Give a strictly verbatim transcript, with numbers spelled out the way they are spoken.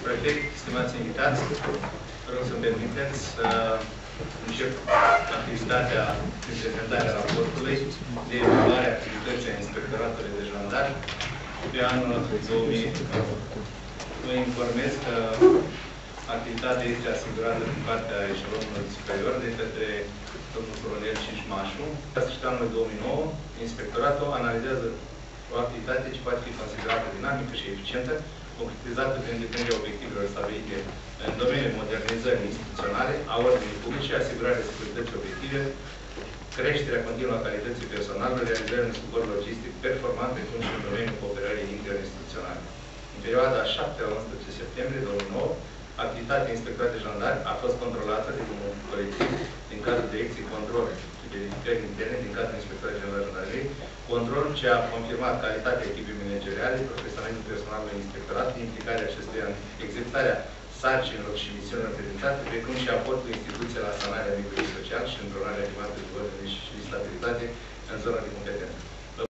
prefect, stimați invitați, vă rog să-mi permiteți să încep activitatea prin prezentarea raportului de evaluare a activității Inspectoratului de Jandarmi pe anul două mii nouă. Vă informez că activitatea este asigurată din partea eșelonului superior de către domnul colonel Cișmașu. La sfârșitul anului două mii nouă, Inspectoratul analizează o activitate ce poate fi considerată dinamică și eficientă, concretizată prin îndeplinirea obiectivelor stabilite în domeniul modernizării instituționale, a ordinii publice, asigurarea securității obiective, creșterea continuă a calității personalului, realizarea unui suport logistic performant, precum și în domeniul cooperării interinstituționale. În perioada șapte la unsprezece septembrie două mii nouă, activitatea Inspectoratului de Jandarmi a fost controlată de un colectiv din cadrul Direcției Control și Verificări Interne din cadrul Inspectoratului General de Jandarmerie, control ce a confirmat calitatea echipei manageriale, profesionalismul personalului inspectorat, implicarea acestuia în executarea sarcinilor și misiunilor credințate, precum și aportul instituției la sanarea mediului social și întronarea climată de ordine și stabilitate în zona de